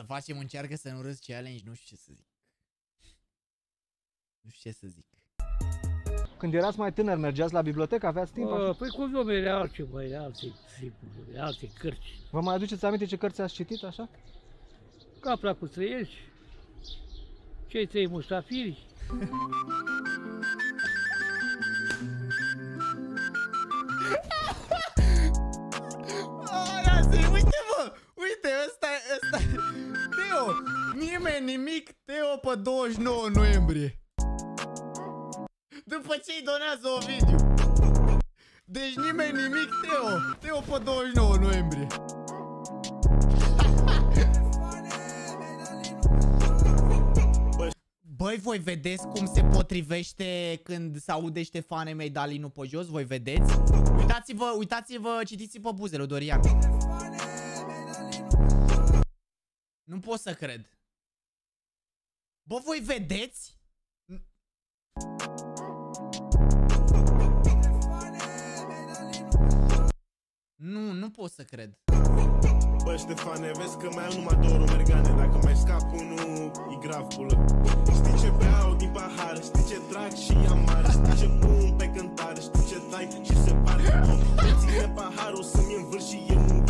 facem încearcă să nu râzi challenge, nu știu ce să zic. Nu știu ce să zic. Când erați mai tânăr, mergeați la bibliotecă, aveați timp? Păi cum nu mere altceva, alte cărți. Vă mai aduceți aminte ce cărți ați citit așa? Capra cu trăiești, cei trei mustafiri. Uite mă, uite, ăsta. Teo, nimeni nimic, Teo pe 29 noiembrie. După ce îi donează Ovidiu. Deci nimeni nimic, Teo pe 29 noiembrie. Băi, voi vedeți cum se potrivește când se aude Ștefane Medalinu pe jos? Voi vedeți? Uitați-vă, citiți pe buzele, Dorian. Nu pot să cred. Bă, voi vedeți? Nu pot să cred. Bă, Ștefane, vezi că mai am numai două rumergane. Dacă mai scap unul, e grav, pulă. Știi ce beau din pahar, știi ce trag și amar, știi ce pun pe cântare, știi ce tai și se pare. Ține paharul să-mi învârși și eu un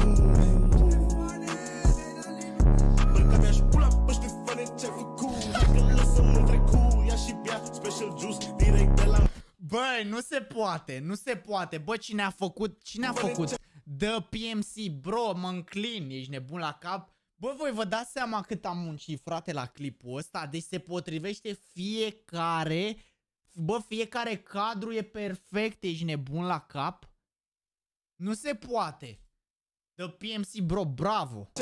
bă, că mi-aș pula, bă, Ștefane, ce-ai făcut? Hai că lăsăm în trecut, ia și bea special juice direct de la... Băi, nu se poate. Bă, cine a făcut? The PMC, bro, mă înclin, ești nebun la cap. Bă, voi vă dați seama cât am muncit, frate, la clipul ăsta? Deci se potrivește fiecare. Bă, fiecare cadru e perfect, ești nebun la cap. Nu se poate. The PMC, bro, bravo.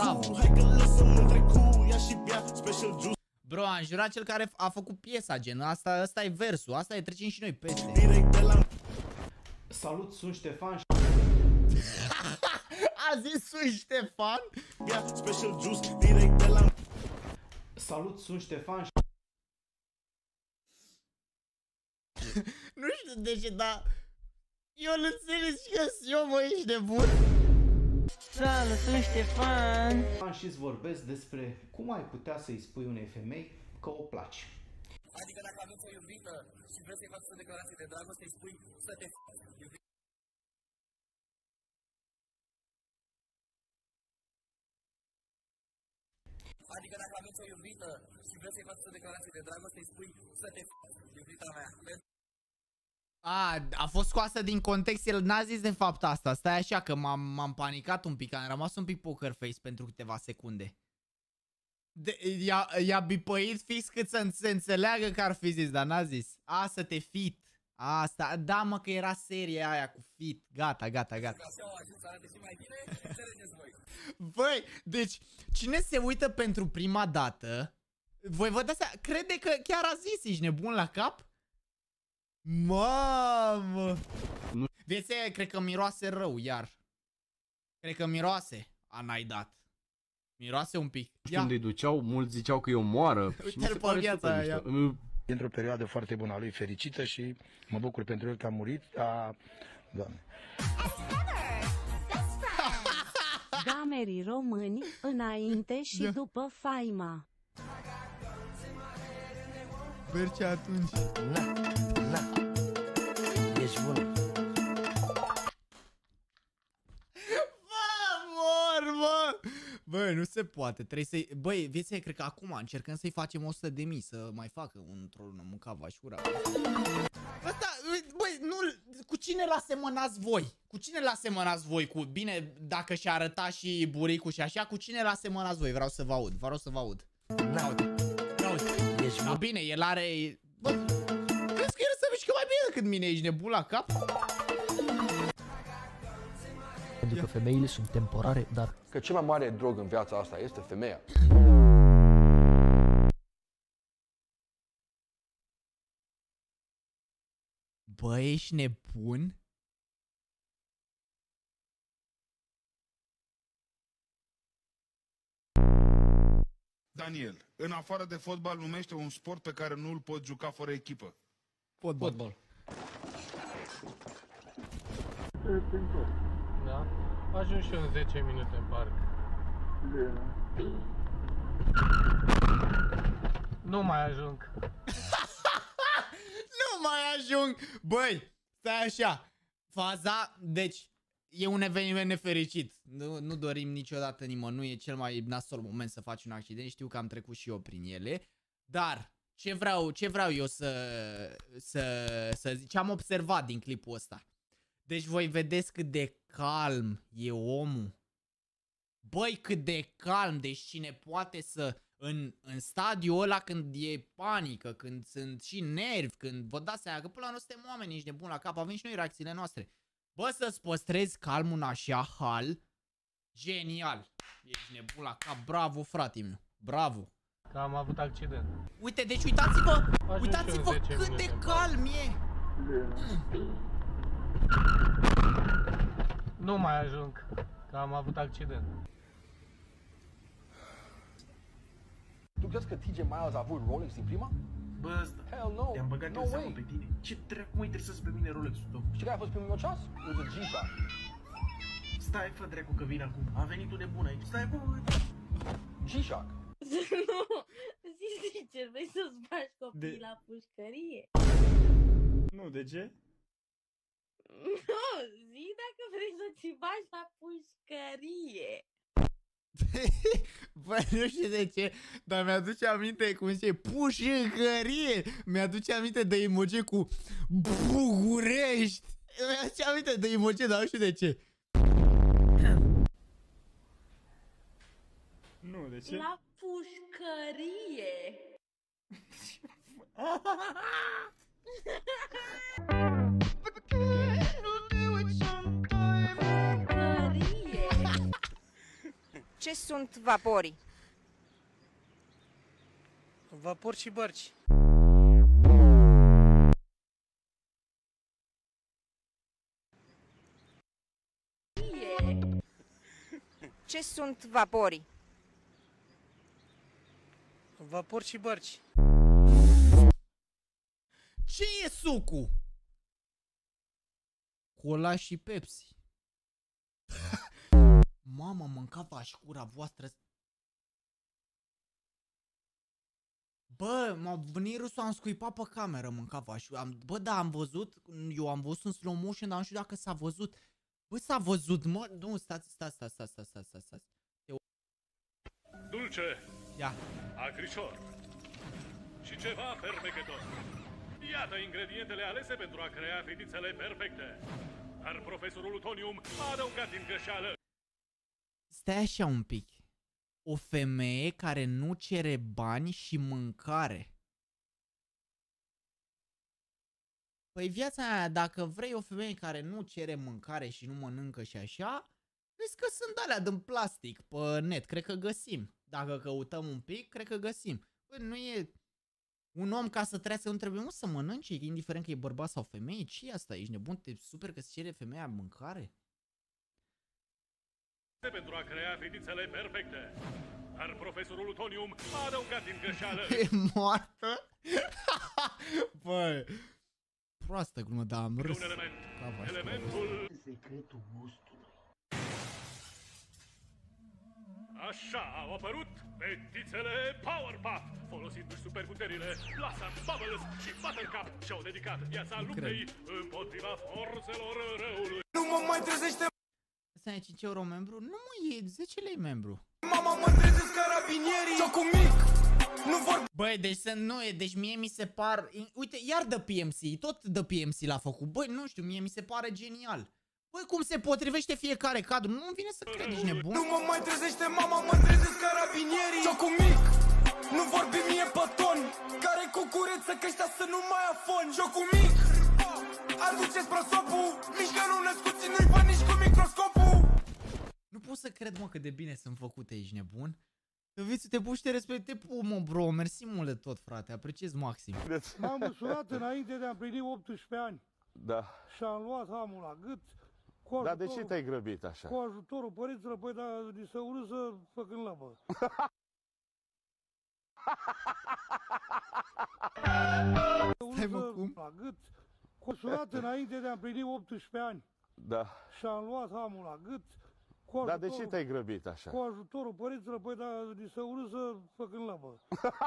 Bro, am jurat cel care a făcut piesa, gen, asta e versul, asta e, trecem și noi peste. Salut, sunt Ștefan. A zis sunt Ștefan? Salut, sunt Ștefan. Nu știu de ce, dar eu nu înțeleg că eu, mă, ești nebun. Salut, sunt Ștefan. Și îți vorbesc despre cum ai putea să-i spui unei femei că o placi. Adică dacă aveți o iubită și vreți să-i faci o declarație de dragoste, îi spui să te f***. Adică dacă aveți o iubită și vreți să-i faci o declarație de dragoste, îi spui să te f***, iubita mea. A fost scoasă din context, el n-a zis de fapt asta. Stai așa că m-am panicat un pic, am rămas un pic poker face pentru câteva secunde. I-a bipăit fix cât să se înțeleagă că ar fi zis, dar n-a zis. A, să te fit. Asta, da mă, că era seria aia cu fit. Gata. Băi, deci, cine se uită pentru prima dată, voi vă dați seama, crede că chiar a zis, ești nebun la cap? Mamă! Vezi, cred că miroase rău, iar. Cred că miroase. N-ai dat. Miroase un pic. Când îi duceau, mulți ziceau că e o moară. Uite-l pe viața aia. Într-o perioadă foarte bună a lui, fericită, și mă bucur pentru el că a murit. Doamne. Gamerii români, înainte și după faima. Merge atunci. Na. Ești bun. Băi, nu se poate, trebuie să-i... Băi, vieții, cred că acum încercăm să-i facem 100.000 să mai facă într-o lună, mâncava și ura. Asta, băi, nu... Cu cine l-asemănați voi? Cu cine l-asemănați voi? Bine, dacă și arăta și buricul și așa, cu cine l-asemănați voi? Vreau să vă aud, Da, bine, el are... Bă, crezi că el se mișcă mai bine decât mine, ești nebun la cap? Pentru că femeile sunt temporare, dar... Că cel mai mare drog în viața asta este femeia. Bă, ești nebun? Daniel, în afară de fotbal, numește un sport pe care nu îl pot juca fără echipă. Fotbal. Da? Ajung și eu în 10 minute în parc. Nu mai ajung. Nu mai ajung! Băi, stai așa. Faza, deci, e un eveniment nefericit. Nu dorim niciodată nimănui, e cel mai nasol moment să faci un accident. Știu că am trecut și eu prin ele. Dar, ce vreau eu să zic, ce am observat din clipul ăsta. Deci voi vedeți cât de calm e omul. Băi, cât de calm, deci cine poate să... În stadiul ăla când e panică, când sunt și nervi, când vă dați seama că până la noi suntem oameni, ești nebun la cap, avem și noi reacțiile noastre. Bă, să-ți păstrezi calmul în așa hal, genial. Ești nebun la cap, bravo frate meu, bravo. Că am avut accident. Uite, deci uitați-vă cât de calm e. Nu mai ajung, că am avut accident. Tu crezi că TJ Miles a avut Rolex din prima? Bă, ăsta, Hell no. te-am băgat No în seamă way. pe tine. Ce dracu mă interesează pe mine Rolex-ul tău? Știi care a fost primul meu ceas? It was a G-Shock. Stai, fă dracu că vin acum. A venit un nebun aici. Stai, bă. G-Shock. Nu, zi sincer, vrei să-ți bagi copiii la pușcărie? Nu, de ce? Nu, zi dacă vrei să-ți bagi la pușcărie. Bă, nu știu de ce, dar mi-aduce aminte cum zice pușcărie. Mi-aduce aminte de emoji cu București. Mi-aduce aminte de emoji, dar nu știu de ce. Nu, de ce? La pușcărie. Ce sunt vaporii? Vapori și bărci. Ce sunt vaporii? Vapori și bărci. Ce e sucul? Cola și Pepsi. Mamă, mâncava-și cura voastră. Bă, m-a venit râsul, am scuipat pe cameră, mâncava-și. Bă, da, am văzut, eu am văzut în slow motion, dar nu știu dacă s-a văzut. Bă, s-a văzut, mă, nu, stați. Dulce. Ia. Acrișor. Și ceva fermecător. Iată ingredientele alese pentru a crea fetițele perfecte. Dar profesorul Utonium a adăugat din greșeală. Stai așa un pic. O femeie care nu cere bani și mâncare. Păi viața aia, dacă vrei o femeie care nu cere mâncare și nu mănâncă și așa, vezi că sunt alea din plastic pe net, cred că găsim. Dacă căutăm un pic, cred că găsim. Păi nu e... Un om ca să trăiască nu trebuie să mănânce, indiferent că e bărbat sau femeie. Ce e asta? Ești nebun? Te super că se cere femeia mâncare? Pentru a crea fetițele perfecte. Dar profesorul Utonium a adăugat din greșeală. E moartă? Băi, proastă glumă, dar am râs. Un element. Elementul... Secretul gustului. Așa au apărut fetițele Powerpuff. Folosindu-și superputerile, Blossom, Bubbles și Buttercup și-au dedicat viața luptei împotriva forțelor răului. Nu mă mai trezește. Asta e 5 euro membru? Nu mă, e 10 lei membru. Mama, mă trezesc carabinierii. Jocul mic. Nu vor... Băi, deci să nu e, deci mie mi se par... Uite, iar The PMC, tot The PMC l-a făcut. Băi, nu știu, mie mi se pare genial. Băi, cum se potrivește fiecare cadru, nu-mi vine să cred, ești nebun. Nu mă mai trezește, mama, mă trezesc carabinierii. Jocul mic. Nu vorbi mie pe ton. Care cucureță că ăștia să nu mai afon. Jocul mic. Aduceți prosopul. Nici că nu născuții nu-i văd nici cu microscopul. Nu pot să cred, mă, cât de bine sunt făcute, ești nebun. Vițu, te puși, te respect, te pup, mă, bro, mersi mult de tot, frate, apreciez maxim. M-am măsurat înainte de a împlini 18 ani. Da. Și am luat hamul la gât. Dar de ce te-ai grăbit așa? Cu ajutorul părinților, păi, dar ni se urâsă făcând lăbă. Stai, mă, cum? La gât. Măsurat înainte de a împlini 18 ani. Da. Și am luat hamul la gât. Cu Dar de ce te-ai grăbit așa? Cu ajutorul părinților, păi, dar ni se urât să făcând labă.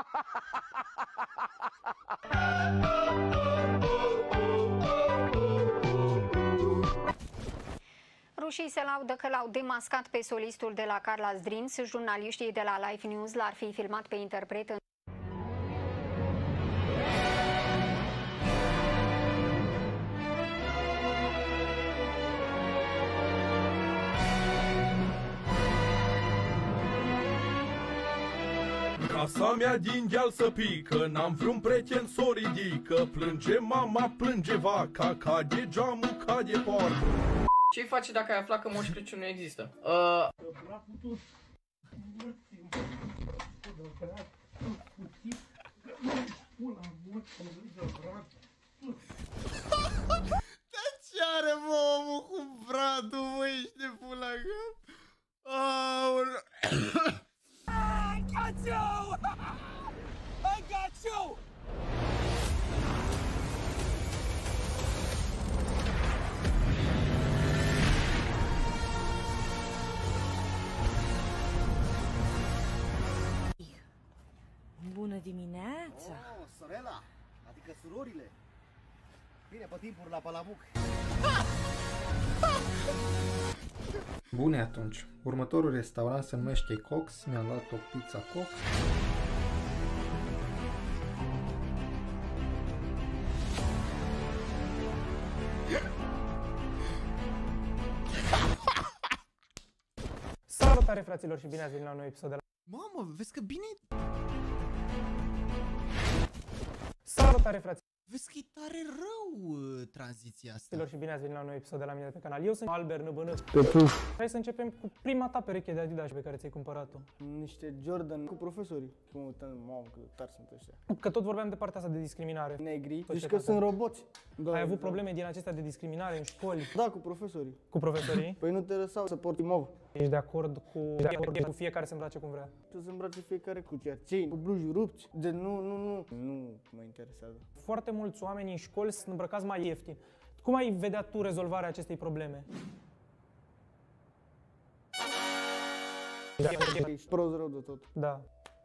Rușii se laudă că l-au demascat pe solistul de la Carla's Dreams. Jurnaliștii de la Live News l-ar fi filmat pe interpret în... Casa mea din deal să pică, n-am vreun prieten s-o ridică. Plânge mama, plânge vaca, cade geamul, cade poartă. Ce-i face dacă ai aflat că Moș Crăciun nu există? Dar ce are, mă, omul cu bradul, mă, ești de pula cap? Aoleu. I got you! I got you! Bună dimineața! Oh, sorela, adică surorile. Bine, pe timpuri la Palamuc. Bune atunci, următorul restaurant se numește Cox, mi-am luat o pizza Cox. Salutare fraților și bine ați venit la un nou episod de la... Mamă, vezi că bine... Salutare fraților! Vezi că e tare rău tranziția asta. Și bine ați venit la un nou episod de la mine pe canal. Eu sunt Albert Năbănă. Hai să începem cu prima ta pereche de Adidas pe care ți-ai cumpărat-o. Niște Jordan cu profesorii. Mamă, cât tari sunt ăștia. Că tot vorbeam de partea asta de discriminare. Negri, deci că sunt roboți. Da, ai avut probleme din acestea de discriminare în școli? Da, cu profesorii. Cu profesorii? Păi nu te lăsau să porti mov. Ești de acord cu fiecare să îmbrace cum vrea? Să se îmbrace fiecare cu cercini, cu blugi rupți. De nu mă interesează. Foarte mulți oameni în școli sunt îmbrăcați mai ieftin. Cum ai vedea tu rezolvarea acestei probleme? Ești prost rău de tot. Da.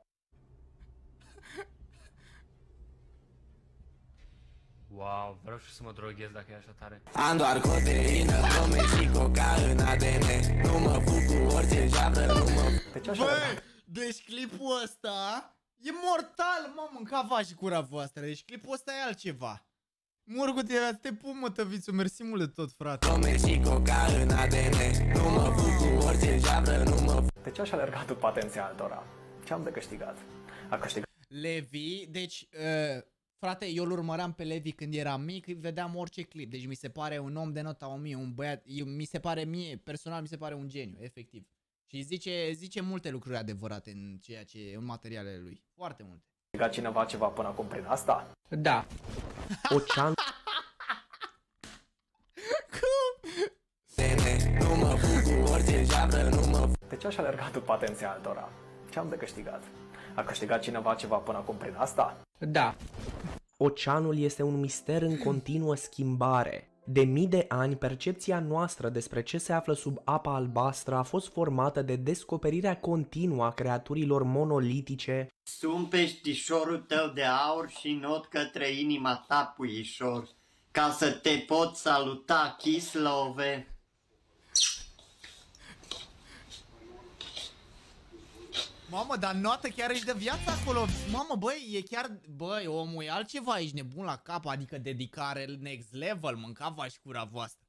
Wow, vreau și să mă droghez dacă e așa tare. Am doar codeină, gome și coca în ADN. Nu mă fug cu orice jabră, nu mă... Băi, deci clipul ăsta e mortal, mă, mâncava și cura voastră. Deci clipul ăsta e altceva. Morgut, te pun, mă, Tăvițu, mersi mult de tot, frate. Gome și coca în ADN. Nu mă fug cu orice jabră, nu mă... De ce aș alerga după atenția altora? Ce am de câștigat? A câștigat. Levi, deci... Frate, eu îl urmăream pe Levi când eram mic, vedeam orice clip. Deci mi se pare un om de nota 1000, un băiat, mi se pare mie, personal mi se pare un geniu, efectiv. Și zice multe lucruri adevărate în ceea ce în materialele lui. Foarte multe. A câștigat cineva ceva până acum prin asta? Da. Ocean. Cum? Nu mă fug cu orice jabră, nu mă... De ce aș alerga după atenția altora? Ce am de câștigat? A câștigat cineva ceva până acum prin asta? Da. Oceanul este un mister în continuă schimbare. De mii de ani, percepția noastră despre ce se află sub apa albastră a fost formată de descoperirea continuă a creaturilor monolitice. Sunt peștișorul tău de aur și not către inima ta, puișor, ca să te pot saluta, Chislove. Mamă, dar notă chiar ești de viață acolo. Mamă, băi, e chiar... Băi, omul, e altceva, ești nebun la cap. Adică dedicare next level, mâncava și cura voastră.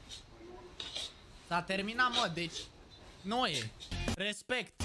S-a terminat, mă, deci... Noi, respect.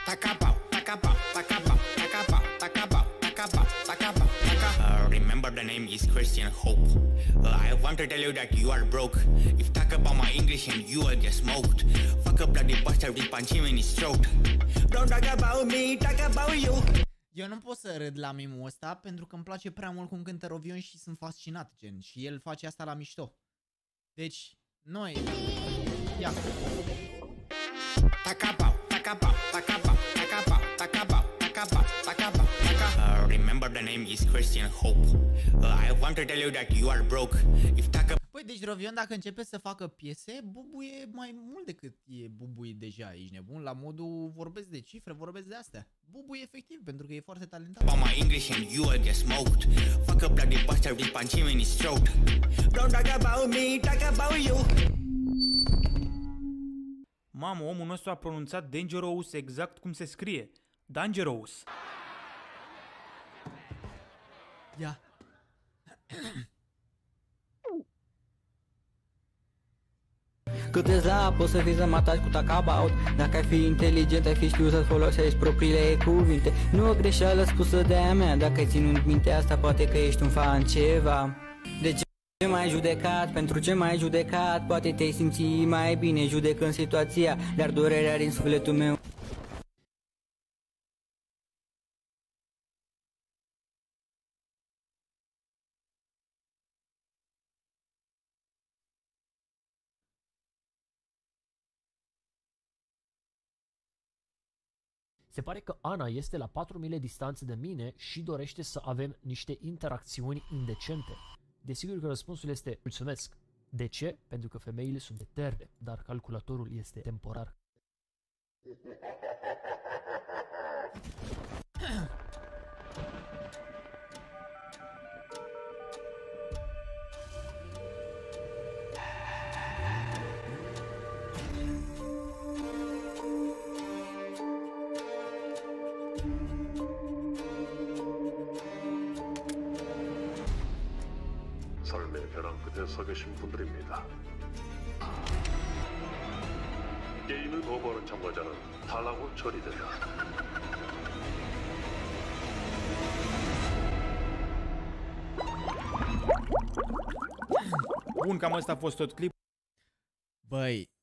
Remember the name name is Christian Hope. I want to tell you that you are broke. If talk about my English and you will get smoked. Fuck a bloody bastard, we punch him in his throat. Don't talk about me, talk about you. Eu nu pot să râd la mimul ăsta pentru că îmi place prea mult cum cântă Rovion și sunt fascinat, gen. Și el face asta la mișto. Deci, noi... Ia. Remember the name is Christian Hope. I want to tell you that you are broke. If talk about... Păi, deci Rovion dacă începe să facă piese, bubuie mai mult decât e bubuie deja, ești nebun? La modul vorbesc de cifre, vorbesc de astea. Bubuie efectiv, pentru că e foarte talentat. About my English and you will get smoked. Fuck a bloody bastard, we punch him in his throat. Don't talk about me, talk about you. Mamă, omul nostru a pronunțat Dangerous exact cum se scrie. Dangerous. Ia. Cât ești la poți să fii să mă ataci cu talk about. Dacă ai fi inteligent, ai fi știut să-ți folosești propriile cuvinte. Nu o greșeală spusă de-a mea. Dacă ai ținut minte asta, poate că ești un fan ceva. De ce m-ai judecat? Pentru ce m-ai judecat? Poate te-ai simți mai bine judecând situația, dar durerea din sufletul meu. Se pare că Ana este la 4 mile distanță de mine și dorește să avem niște interacțiuni indecente. Desigur că răspunsul este mulțumesc. De ce? Pentru că femeile sunt eterne, dar calculatorul este temporar. 삶의 벼랑 끝에 서 계신 분들입니다. 게임을 거부하는 참가자는 탈락으로 처리된다. Bun, cam ăsta a fost tot clip. Băi,